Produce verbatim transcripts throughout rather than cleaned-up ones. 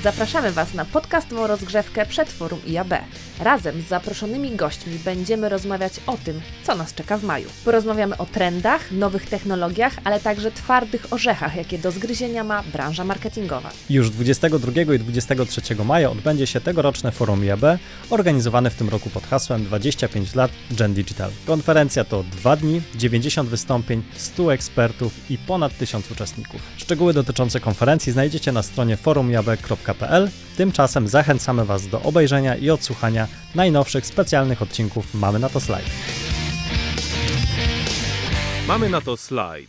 Zapraszamy Was na podcastową rozgrzewkę przed Forum I A B. Razem z zaproszonymi gośćmi będziemy rozmawiać o tym, co nas czeka w maju. Porozmawiamy o trendach, nowych technologiach, ale także twardych orzechach, jakie do zgryzienia ma branża marketingowa. Już dwudziestego drugiego i dwudziestego trzeciego maja odbędzie się tegoroczne Forum I A B, organizowane w tym roku pod hasłem dwadzieścia pięć lat Gen Digital. Konferencja to dwa dni, dziewięćdziesiąt wystąpień, stu ekspertów i ponad tysiąc uczestników. Szczegóły dotyczące konferencji znajdziecie na stronie forum i a b kropka p l. Tymczasem zachęcamy Was do obejrzenia i odsłuchania najnowszych specjalnych odcinków Mamy na to slajd. Mamy na to slajd.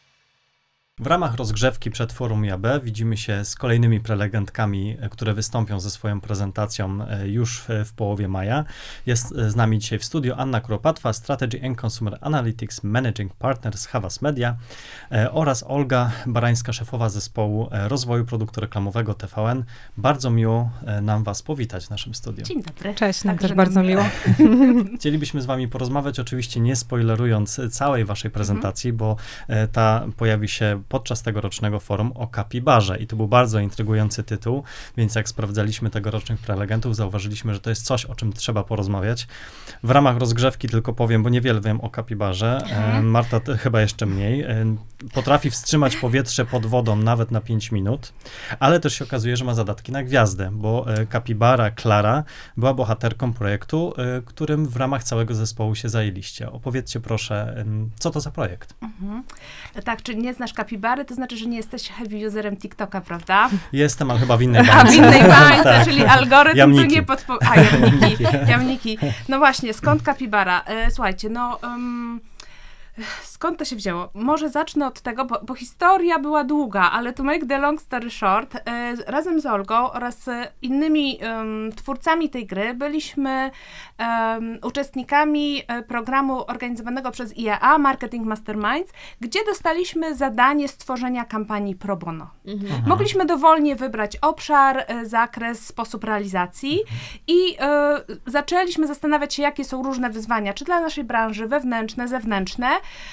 W ramach rozgrzewki przed Forum I A B widzimy się z kolejnymi prelegentkami, które wystąpią ze swoją prezentacją już w połowie maja. Jest z nami dzisiaj w studiu Anna Kuropatwa, Strategy and Consumer Analytics Managing Partner z Havas Media oraz Olga Barańska, szefowa zespołu rozwoju produktu reklamowego T V N. Bardzo miło nam Was powitać w naszym studiu. Dzień dobry. Cześć, nam też bardzo miło. Chcielibyśmy z Wami porozmawiać, oczywiście nie spoilerując całej Waszej prezentacji, mhm. bo ta pojawi się podczas tegorocznego forum o kapibarze i to był bardzo intrygujący tytuł, więc jak sprawdzaliśmy tegorocznych prelegentów, zauważyliśmy, że to jest coś, o czym trzeba porozmawiać. W ramach rozgrzewki tylko powiem, bo niewiele wiem o kapibarze, mhm. Marta to chyba jeszcze mniej, potrafi wstrzymać powietrze pod wodą nawet na pięć minut, ale też się okazuje, że ma zadatki na gwiazdę, bo kapibara Klara była bohaterką projektu, którym w ramach całego zespołu się zajęliście. Opowiedzcie proszę, co to za projekt? Mhm. Tak, czy nie znasz kapibary? To znaczy, że nie jesteś heavy userem TikToka, prawda? Jestem, ale chyba w innej bańce. A w innej bańce, tak. Czyli algorytm jamniki. tu nie podpowiada. A, jamniki, jamniki. No właśnie, skąd kapibara? E, słuchajcie, no... Um, skąd to się wzięło? Może zacznę od tego, bo, bo historia była długa, ale to make the long story short, e, razem z Olgą oraz innymi um, twórcami tej gry byliśmy um, uczestnikami programu organizowanego przez I A A, Marketing Masterminds, gdzie dostaliśmy zadanie stworzenia kampanii pro bono. Mhm. Mogliśmy dowolnie wybrać obszar, zakres, sposób realizacji i e, zaczęliśmy zastanawiać się, jakie są różne wyzwania, czy dla naszej branży wewnętrzne, zewnętrzne.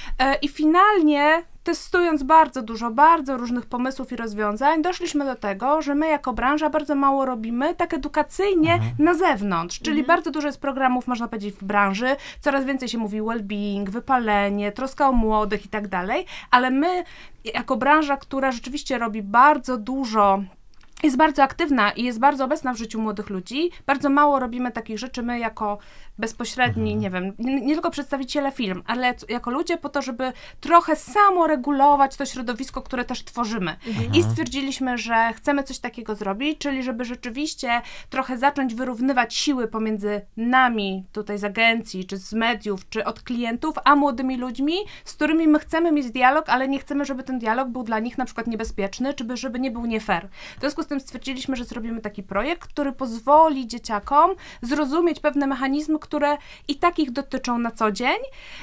I finalnie, testując bardzo dużo, bardzo różnych pomysłów i rozwiązań, doszliśmy do tego, że my jako branża bardzo mało robimy tak edukacyjnie mhm. na zewnątrz, czyli mhm. bardzo dużo jest programów, można powiedzieć, w branży, coraz więcej się mówi well-being, wypalenie, troska o młodych i tak dalej, ale my jako branża, która rzeczywiście robi bardzo dużo, jest bardzo aktywna i jest bardzo obecna w życiu młodych ludzi, bardzo mało robimy takich rzeczy my jako bezpośredni, mhm. nie wiem, nie, nie tylko przedstawiciele firm, ale jako ludzie po to, żeby trochę samoregulować to środowisko, które też tworzymy. Mhm. I stwierdziliśmy, że chcemy coś takiego zrobić, czyli żeby rzeczywiście trochę zacząć wyrównywać siły pomiędzy nami tutaj z agencji, czy z mediów, czy od klientów, a młodymi ludźmi, z którymi my chcemy mieć dialog, ale nie chcemy, żeby ten dialog był dla nich na przykład niebezpieczny, czy żeby nie był nie fair. W związku z tym stwierdziliśmy, że zrobimy taki projekt, który pozwoli dzieciakom zrozumieć pewne mechanizmy, które i tak ich dotyczą na co dzień,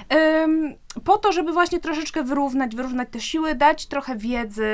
ym, po to, żeby właśnie troszeczkę wyrównać, wyrównać te siły, dać trochę wiedzy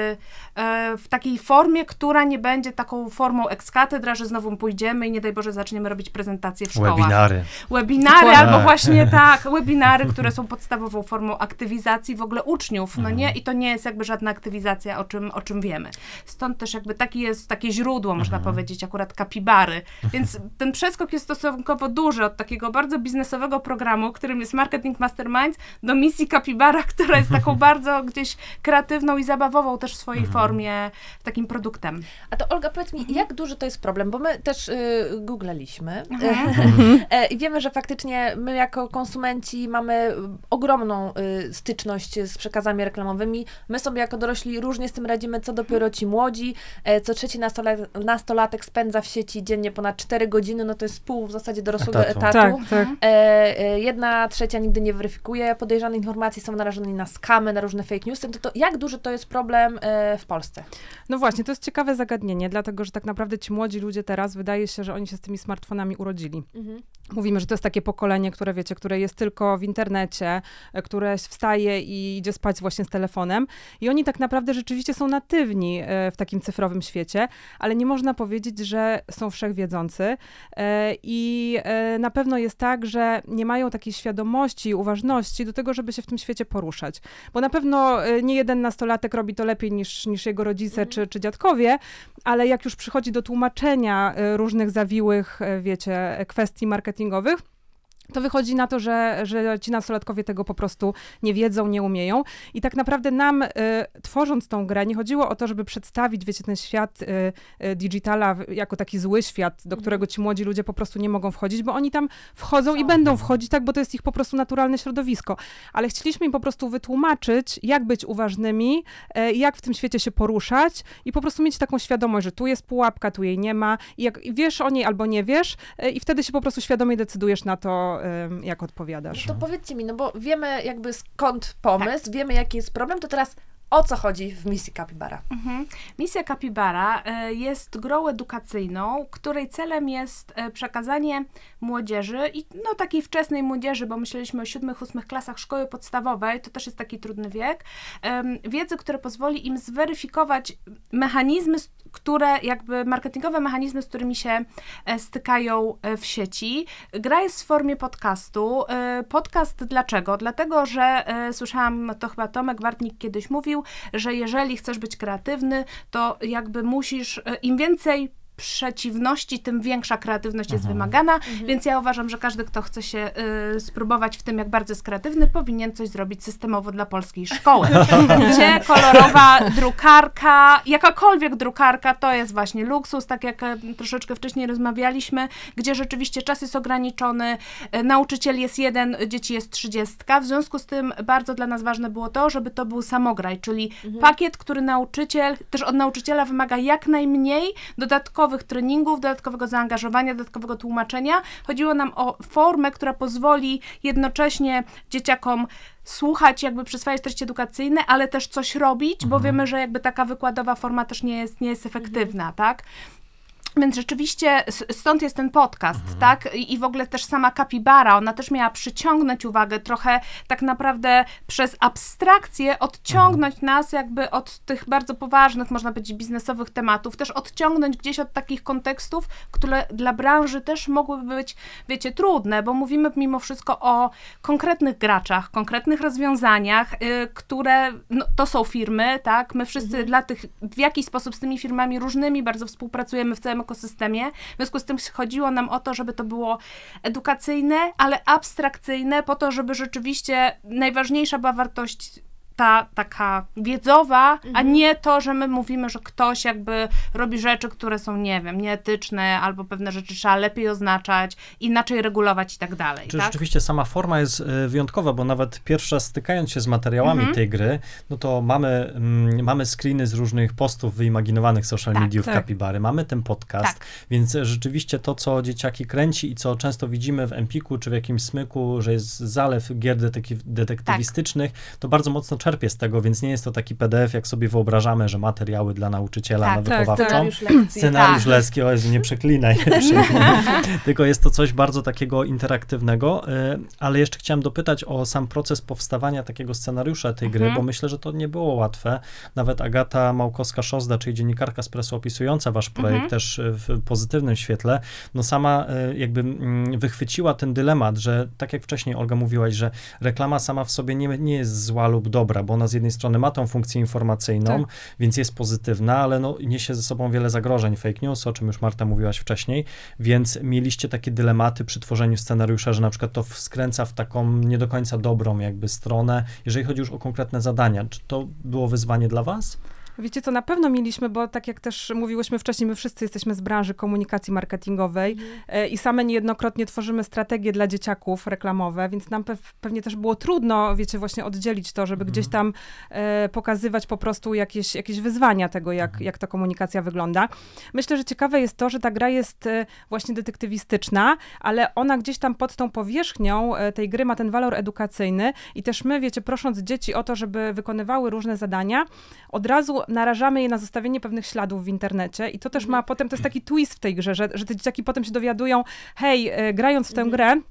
e, w takiej formie, która nie będzie taką formą ex cathedra, że znowu pójdziemy i nie daj Boże zaczniemy robić prezentacje w szkołach. Webinary. Webinary, albo właśnie tak, webinary, które są podstawową formą aktywizacji w ogóle uczniów, no nie? I to nie jest jakby żadna aktywizacja, o czym, o czym wiemy. Stąd też jakby taki jest, takie źródło, można mhm. powiedzieć, akurat kapibary. Więc ten przeskok jest stosunkowo duży od takiego bardzo biznesowego programu, którym jest Marketing Masterminds, do misji kapibara, która jest taką bardzo gdzieś kreatywną i zabawową też w swojej mhm. formie, takim produktem. A to Olga, powiedz mi, mhm. jak duży to jest problem? Bo my też y, googlaliśmy mhm. i wiemy, że faktycznie my jako konsumenci mamy ogromną y, styczność z przekazami reklamowymi. My sobie jako dorośli różnie z tym radzimy, co dopiero ci młodzi. E, co trzeci nastolatek, nastolatek spędza w sieci dziennie ponad cztery godziny, no to jest pół w zasadzie dorosłego etatu. etatu. Tak, tak. E, e, jedna trzecia nigdy nie weryfikuje podejrzanych informacji, są narażeni na skamy, na różne fake newsy. To, to jak duży to jest problem e, w Polsce? No właśnie, to jest ciekawe zagadnienie, dlatego, że tak naprawdę ci młodzi ludzie teraz, wydaje się, że oni się z tymi smartfonami urodzili. Mhm. Mówimy, że to jest takie pokolenie, które wiecie, które jest tylko w internecie, które wstaje i idzie spać właśnie z telefonem i oni tak naprawdę rzeczywiście są natywni w takim cyfrowym świecie, ale nie można powiedzieć, że są wszechwiedzący i na pewno jest tak, że nie mają takiej świadomości i uważności do tego, żeby się się w tym świecie poruszać. Bo na pewno y, nie jeden nastolatek robi to lepiej niż, niż jego rodzice czy, czy dziadkowie, ale jak już przychodzi do tłumaczenia y, różnych zawiłych, y, wiecie, kwestii marketingowych, to wychodzi na to, że, że ci nastolatkowie tego po prostu nie wiedzą, nie umieją. I tak naprawdę nam, y, tworząc tą grę, nie chodziło o to, żeby przedstawić, wiecie, ten świat y, y, digitala jako taki zły świat, do którego ci młodzi ludzie po prostu nie mogą wchodzić, bo oni tam wchodzą i będą wchodzić, tak, bo to jest ich po prostu naturalne środowisko. Ale chcieliśmy im po prostu wytłumaczyć, jak być uważnymi, y, jak w tym świecie się poruszać i po prostu mieć taką świadomość, że tu jest pułapka, tu jej nie ma i jak wiesz o niej albo nie wiesz y, i wtedy się po prostu świadomie decydujesz na to, jak odpowiadasz. To powiedzcie mi, no bo wiemy jakby skąd pomysł, tak. wiemy jaki jest problem, to teraz o co chodzi w misji Capybara? Mhm. Misja Capybara y, jest grą edukacyjną, której celem jest y, przekazanie młodzieży i no takiej wczesnej młodzieży, bo myśleliśmy o siódmych, ósmych klasach szkoły podstawowej, to też jest taki trudny wiek, y, wiedzy, które pozwoli im zweryfikować mechanizmy, które jakby marketingowe mechanizmy, z którymi się e, stykają e, w sieci. Gra jest w formie podcastu. E, podcast dlaczego? Dlatego, że e, słyszałam, to chyba Tomek Wartnik kiedyś mówił, że jeżeli chcesz być kreatywny, to jakby musisz, e, im więcej przeciwności, tym większa kreatywność jest Aha. wymagana, Mhm. więc ja uważam, że każdy, kto chce się y, spróbować w tym, jak bardzo jest kreatywny, powinien coś zrobić systemowo dla polskiej szkoły. Gdzie kolorowa drukarka, jakakolwiek drukarka, to jest właśnie luksus, tak jak e, troszeczkę wcześniej rozmawialiśmy, gdzie rzeczywiście czas jest ograniczony, e, nauczyciel jest jeden, dzieci jest trzydziestka, w związku z tym bardzo dla nas ważne było to, żeby to był samograj, czyli Mhm. pakiet, który nauczyciel, też od nauczyciela wymaga jak najmniej dodatkowych treningów, dodatkowego zaangażowania, dodatkowego tłumaczenia. Chodziło nam o formę, która pozwoli jednocześnie dzieciakom słuchać, jakby przyswajać treści edukacyjne, ale też coś robić, bo Mhm. wiemy, że jakby taka wykładowa forma też nie jest, nie jest efektywna, mhm. tak? Więc rzeczywiście stąd jest ten podcast, mhm. tak? I, I w ogóle też sama Capybara, ona też miała przyciągnąć uwagę, trochę tak naprawdę przez abstrakcję odciągnąć mhm. nas jakby od tych bardzo poważnych, można powiedzieć, biznesowych tematów, też odciągnąć gdzieś od takich kontekstów, które dla branży też mogłyby być, wiecie, trudne, bo mówimy mimo wszystko o konkretnych graczach, konkretnych rozwiązaniach, y, które, no, to są firmy, tak? My wszyscy mhm. dla tych, w jakiś sposób z tymi firmami różnymi bardzo współpracujemy w całym ekosystemie. W związku z tym chodziło nam o to, żeby to było edukacyjne, ale abstrakcyjne, po to, żeby rzeczywiście najważniejsza była wartość ta taka wiedzowa, mhm. a nie to, że my mówimy, że ktoś jakby robi rzeczy, które są, nie wiem, nieetyczne, albo pewne rzeczy trzeba lepiej oznaczać, inaczej regulować i tak dalej. Czy tak? rzeczywiście sama forma jest wyjątkowa, bo nawet pierwsza stykając się z materiałami mhm. tej gry, no to mamy, mm, mamy screeny z różnych postów wyimaginowanych social tak, mediów tak. Capybary, mamy ten podcast, Tak. więc rzeczywiście to, co dzieciaki kręci i co często widzimy w Empiku czy w jakimś smyku, że jest zalew gier detektyw, detektywistycznych, tak. to bardzo mocno czerpie z tego, więc nie jest to taki P D F, jak sobie wyobrażamy, że materiały dla nauczyciela Tak, na tak, wychowawczą. Scenariusz lekcji. Scenariusz Tak. lekcji, o Jezu, nie przeklinaj. Tylko jest to coś bardzo takiego interaktywnego, y, ale jeszcze chciałem dopytać o sam proces powstawania takiego scenariusza tej gry, Mhm. bo myślę, że to nie było łatwe. Nawet Agata Małkowska-Szozda, czyli dziennikarka z Pressu opisująca wasz projekt Mhm. też w pozytywnym świetle, no sama y, jakby mm, wychwyciła ten dylemat, że tak jak wcześniej Olga mówiłaś, że reklama sama w sobie nie, nie jest zła lub dobra, bo ona z jednej strony ma tą funkcję informacyjną, Tak. więc jest pozytywna, ale no, niesie ze sobą wiele zagrożeń, fake news, o czym już Marta mówiłaś wcześniej, więc mieliście takie dylematy przy tworzeniu scenariusza, że na przykład to skręca w taką nie do końca dobrą jakby stronę, jeżeli chodzi już o konkretne zadania. Czy to było wyzwanie dla was? Wiecie co, na pewno mieliśmy, bo tak jak też mówiłyśmy wcześniej, my wszyscy jesteśmy z branży komunikacji marketingowej e, i same niejednokrotnie tworzymy strategie dla dzieciaków reklamowe, więc nam pe- pewnie też było trudno, wiecie, właśnie oddzielić to, żeby Mhm. gdzieś tam e, pokazywać po prostu jakieś, jakieś wyzwania tego, jak, Mhm. jak ta komunikacja wygląda. Myślę, że ciekawe jest to, że ta gra jest e, właśnie detektywistyczna, ale ona gdzieś tam pod tą powierzchnią e, tej gry ma ten walor edukacyjny i też my, wiecie, prosząc dzieci o to, żeby wykonywały różne zadania, od razu narażamy je na zostawienie pewnych śladów w internecie i to też ma potem, to jest taki twist w tej grze, że, że te dzieciaki potem się dowiadują, hej, e, grając w tę grę,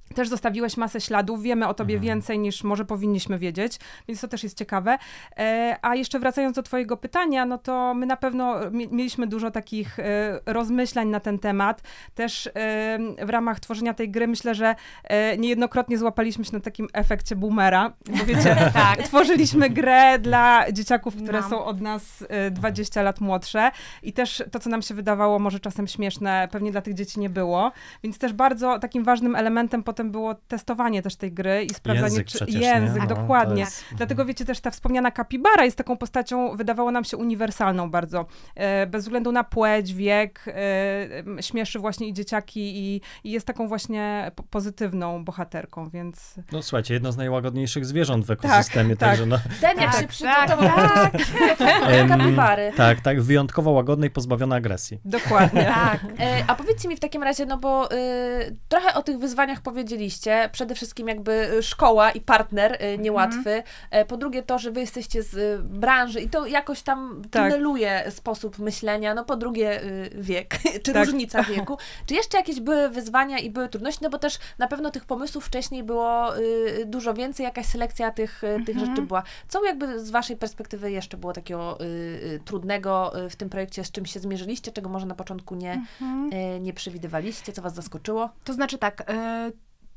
Też zostawiłeś masę śladów, wiemy o tobie mhm. więcej niż może powinniśmy wiedzieć, więc to też jest ciekawe. E, a jeszcze wracając do twojego pytania, no to my na pewno mieliśmy dużo takich e, rozmyślań na ten temat. Też e, w ramach tworzenia tej gry myślę, że e, niejednokrotnie złapaliśmy się na takim efekcie boomera, bo wiecie, tak, tworzyliśmy grę dla dzieciaków, które no. są od nas e, dwadzieścia lat młodsze i też to, co nam się wydawało może czasem śmieszne, pewnie dla tych dzieci nie było, więc też bardzo takim ważnym elementem potem było testowanie też tej gry i sprawdzanie, język czy przecież, język, nie? No, dokładnie. jest... Dlatego wiecie, też ta wspomniana kapibara jest taką postacią, wydawało nam się uniwersalną bardzo. E, bez względu na płeć, wiek, e, śmieszy właśnie i dzieciaki i, i jest taką właśnie po pozytywną bohaterką, więc... No słuchajcie, jedno z najłagodniejszych zwierząt w ekosystemie, tak, także no... Ten jak tak, się przygotował tak, tak. kapibary. Tak, tak, wyjątkowo łagodnej, pozbawiona agresji. Dokładnie. Tak. E, a powiedzcie mi w takim razie, no bo y, trochę o tych wyzwaniach powiedzieliście. Przede wszystkim jakby szkoła i partner y, niełatwy. Mm. E, po drugie to, że wy jesteście z y, branży i to jakoś tam tak. tuneluje sposób myślenia. No po drugie y, wiek, czy tak. różnica wieku. Czy jeszcze jakieś były wyzwania i były trudności? No bo też na pewno tych pomysłów wcześniej było y, dużo więcej, jakaś selekcja tych, y, tych mm-hmm. rzeczy była. Co jakby z waszej perspektywy jeszcze było takiego y, y, trudnego w tym projekcie, z czym się zmierzyliście, czego może na początku nie, mm-hmm. y, nie przewidywaliście, co was zaskoczyło? To znaczy tak, y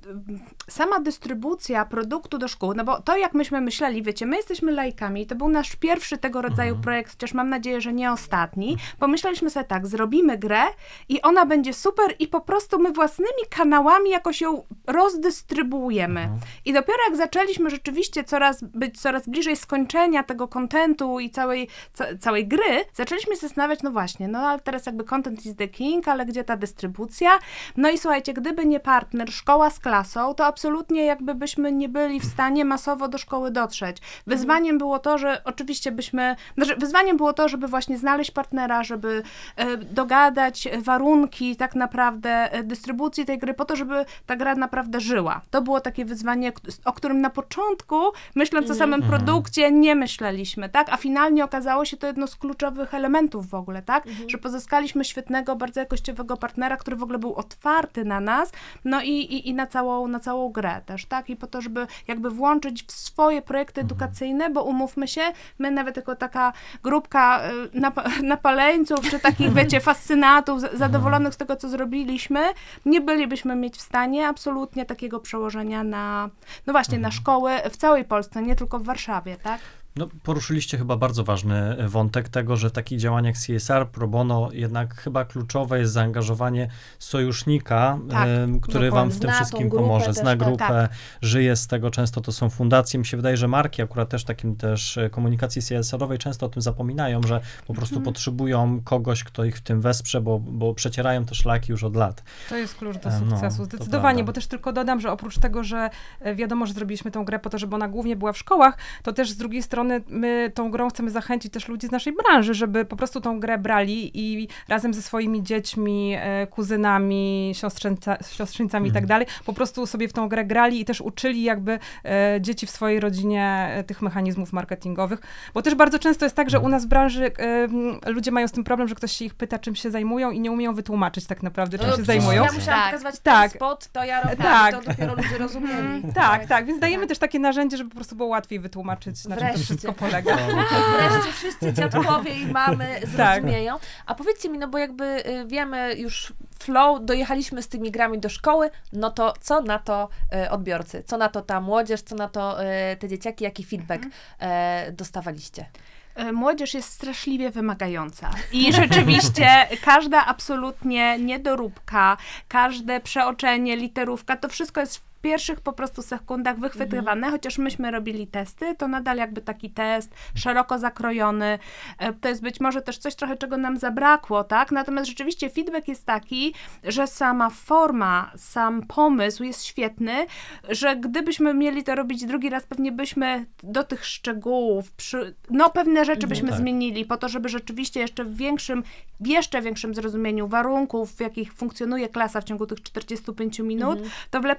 sama dystrybucja produktu do szkół, no bo to jak myśmy myśleli, wiecie, my jesteśmy laikami, to był nasz pierwszy tego rodzaju mhm. projekt, chociaż mam nadzieję, że nie ostatni. Pomyśleliśmy sobie tak, zrobimy grę i ona będzie super i po prostu my własnymi kanałami jakoś ją rozdystrybuujemy. Mhm. I dopiero jak zaczęliśmy rzeczywiście coraz, być coraz bliżej skończenia tego kontentu i całej, ca, całej gry, zaczęliśmy się zastanawiać, no właśnie, no ale teraz jakby content is the king, ale gdzie ta dystrybucja? No i słuchajcie, gdyby nie partner, szkoła z klasą, to absolutnie jakby byśmy nie byli w stanie masowo do szkoły dotrzeć. Wyzwaniem było to, że oczywiście byśmy, znaczy wyzwaniem było to, żeby właśnie znaleźć partnera, żeby e, dogadać warunki tak naprawdę e, dystrybucji tej gry po to, żeby ta gra naprawdę żyła. To było takie wyzwanie, o którym na początku, myśląc o samym produkcie, nie myśleliśmy, tak? A finalnie okazało się to jedno z kluczowych elementów w ogóle, tak? Mhm. Że pozyskaliśmy świetnego, bardzo jakościowego partnera, który w ogóle był otwarty na nas, no i, i, i na całą, na całą grę też, tak? I po to, żeby jakby włączyć w swoje projekty edukacyjne, bo umówmy się, my nawet jako taka grupka nap- napaleńców, czy takich, wiecie, fascynatów, zadowolonych z tego, co zrobiliśmy, nie bylibyśmy mieć w stanie absolutnie takiego przełożenia na, no właśnie, na szkoły w całej Polsce, nie tylko w Warszawie, tak? No, poruszyliście chyba bardzo ważny wątek tego, że w takich działaniach C S R pro bono jednak chyba kluczowe jest zaangażowanie sojusznika, tak, y, który wam w tym wszystkim pomoże, zna grupę, tak. żyje z tego, często to są fundacje. Mi się wydaje, że marki akurat też takim też komunikacji C S R-owej często o tym zapominają, że po prostu hmm. potrzebują kogoś, kto ich w tym wesprze, bo, bo przecierają te szlaki już od lat. To jest klucz do sukcesu, no, zdecydowanie, bo też tylko dodam, że oprócz tego, że wiadomo, że zrobiliśmy tę grę po to, żeby ona głównie była w szkołach, to też z drugiej strony my tą grą chcemy zachęcić też ludzi z naszej branży, żeby po prostu tą grę brali i razem ze swoimi dziećmi, kuzynami, siostrzeńca, siostrzeńcami mm. i tak dalej, po prostu sobie w tą grę grali i też uczyli jakby e, dzieci w swojej rodzinie e, tych mechanizmów marketingowych, bo też bardzo często jest tak, że u nas w branży e, ludzie mają z tym problem, że ktoś się ich pyta, czym się zajmują i nie umieją wytłumaczyć tak naprawdę, czym no, się zajmują. Ja musiałam tak. pokazywać tak. ten spot, to ja robię, tak. to dopiero ludzie rozumieli. tak, tak, tak, więc dajemy tak. też takie narzędzie, żeby po prostu było łatwiej wytłumaczyć, na czym to wszystko polega. Wreszcie wszyscy dziadkowie i mamy zrozumieją. A powiedzcie mi, no bo jakby y, wiemy już flow, dojechaliśmy z tymi grami do szkoły, no to co na to y, odbiorcy? Co na to ta młodzież? Co na to y, te dzieciaki? Jaki feedback y, dostawaliście? Młodzież jest straszliwie wymagająca i rzeczywiście każda absolutnie niedoróbka, każde przeoczenie, literówka, to wszystko jest w pierwszych po prostu sekundach wychwytywane, mhm. chociaż myśmy robili testy, to nadal jakby taki test szeroko zakrojony, to jest być może też coś trochę, czego nam zabrakło, tak? Natomiast rzeczywiście feedback jest taki, że sama forma, sam pomysł jest świetny, że gdybyśmy mieli to robić drugi raz, pewnie byśmy do tych szczegółów, przy, no pewne rzeczy byśmy no tak. zmienili, po to, żeby rzeczywiście jeszcze w większym, w jeszcze większym zrozumieniu warunków, w jakich funkcjonuje klasa w ciągu tych czterdziestu pięciu minut, mhm. to w lepszy sposób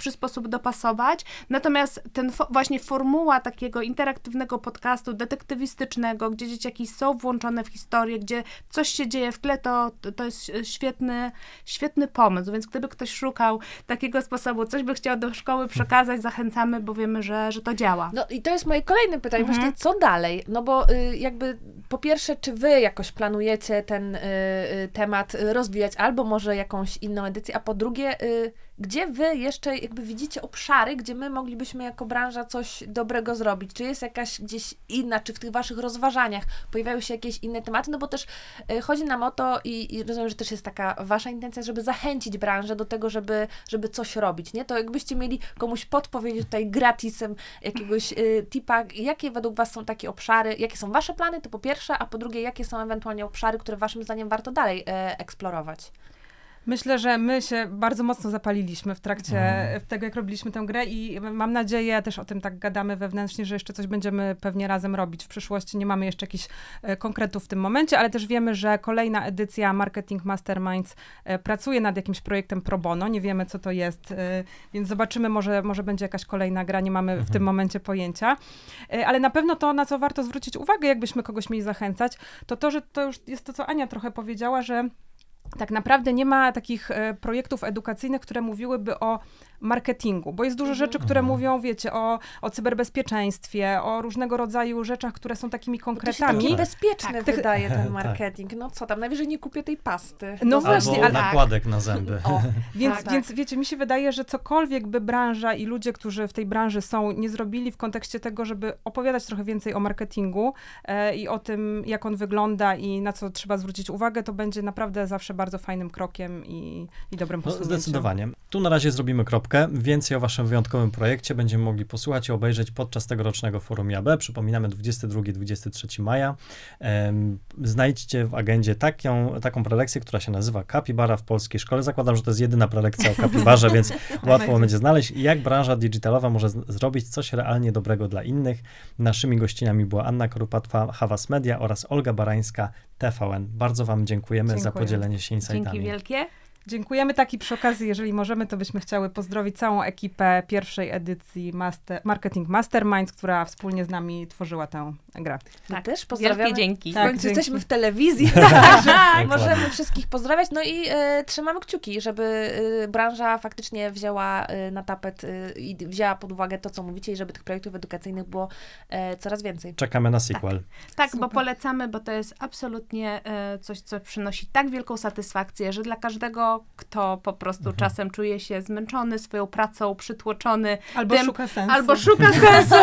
dopasować. Natomiast ten fo- właśnie formuła takiego interaktywnego podcastu detektywistycznego, gdzie dzieciaki są włączone w historię, gdzie coś się dzieje w tle, to, to jest świetny, świetny pomysł. Więc gdyby ktoś szukał takiego sposobu, coś by chciał do szkoły przekazać, zachęcamy, bo wiemy, że, że to działa. No i to jest moje kolejne pytanie, Mhm. właśnie co dalej? No bo y, jakby po pierwsze, czy wy jakoś planujecie ten y, y, temat y, rozwijać, albo może jakąś inną edycję, a po drugie, y, gdzie wy jeszcze jakby widzicie obszary, gdzie my moglibyśmy jako branża coś dobrego zrobić? Czy jest jakaś gdzieś inna, czy w tych waszych rozważaniach pojawiają się jakieś inne tematy? No bo też y, chodzi nam o to i, i rozumiem, że też jest taka wasza intencja, żeby zachęcić branżę do tego, żeby, żeby coś robić, nie? To jakbyście mieli komuś podpowiedzieć tutaj gratisem jakiegoś y, tipa, jakie według was są takie obszary, jakie są wasze plany, to po pierwsze, a po drugie, jakie są ewentualnie obszary, które waszym zdaniem warto dalej e, eksplorować? Myślę, że my się bardzo mocno zapaliliśmy w trakcie Mm. tego, jak robiliśmy tę grę i mam nadzieję, też o tym tak gadamy wewnętrznie, że jeszcze coś będziemy pewnie razem robić w przyszłości. Nie mamy jeszcze jakichś e, konkretów w tym momencie, ale też wiemy, że kolejna edycja Marketing Masterminds e, pracuje nad jakimś projektem pro bono. Nie wiemy, co to jest, e, więc zobaczymy, może, może będzie jakaś kolejna gra, nie mamy w Mhm. tym momencie pojęcia. E, ale na pewno to, na co warto zwrócić uwagę, jakbyśmy kogoś mieli zachęcać, to to, że to już jest to, co Ania trochę powiedziała, że tak naprawdę nie ma takich e, projektów edukacyjnych, które mówiłyby o marketingu, bo jest dużo rzeczy, które Mhm. mówią, wiecie, o, o cyberbezpieczeństwie, o różnego rodzaju rzeczach, które są takimi To się taki konkretami. bezpieczny Tak. wydaje ten Tak. marketing. No co tam, najwyżej nie kupię tej pasty. No Albo właśnie, ale- nakładek na zęby. O, Więc, tak, tak. więc wiecie, mi się wydaje, że cokolwiek by branża i ludzie, którzy w tej branży są, nie zrobili w kontekście tego, żeby opowiadać trochę więcej o marketingu e, i o tym, jak on wygląda i na co trzeba zwrócić uwagę, to będzie naprawdę zawsze bardzo fajnym krokiem i, i dobrym No, posunięciem. zdecydowanie. Tu na razie zrobimy kropkę. Więcej o waszym wyjątkowym projekcie będziemy mogli posłuchać i obejrzeć podczas tegorocznego Forum I A B. Przypominamy dwudziestego drugiego do dwudziestego trzeciego maja. Em, znajdźcie w agendzie taką, taką prelekcję, która się nazywa Kapibara w polskiej szkole. Zakładam, że to jest jedyna prelekcja o kapibarze, więc łatwo będzie znaleźć. Jak branża digitalowa może z- zrobić coś realnie dobrego dla innych. Naszymi gościniami była Anna Korupatwa, Hawas Media oraz Olga Barańska, T V N. Bardzo wam dziękujemy za Dziękuję. podzielenie się insightami. Dzięki wielkie. Dziękujemy. Tak i przy okazji, jeżeli możemy, to byśmy chciały pozdrowić całą ekipę pierwszej edycji Master, Marketing Masterminds, która wspólnie z nami tworzyła tę grę. My Tak. też pozdrawiamy. Wielkie dzięki. W Tak, końcu dzięki. jesteśmy w telewizji, Tak, tak, możemy wszystkich pozdrawiać. No i e, trzymamy kciuki, żeby e, branża faktycznie wzięła e, na tapet e, i wzięła pod uwagę to, co mówicie i żeby tych projektów edukacyjnych było e, coraz więcej. Czekamy na sequel. Tak, Super. bo polecamy, bo to jest absolutnie e, coś, co przynosi tak wielką satysfakcję, że dla każdego, kto po prostu Mhm. czasem czuje się zmęczony swoją pracą, przytłoczony, Albo Tym- szuka sensu. albo szuka sensu,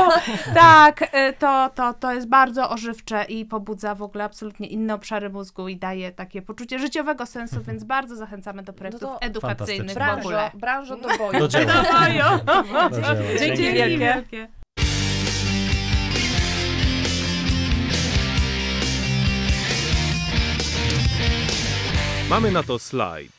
tak, e, to, to, to jest bardzo ożywcze i pobudza w ogóle absolutnie inne obszary mózgu i daje takie poczucie życiowego sensu, więc bardzo zachęcamy do projektów to edukacyjnych w fantastycznie. ogóle. Branżo, branżo do boju. Do dzieła. Dawaj-o. Do dzieła. Dzięki Dzięki. wielkie. Mamy na to slajd.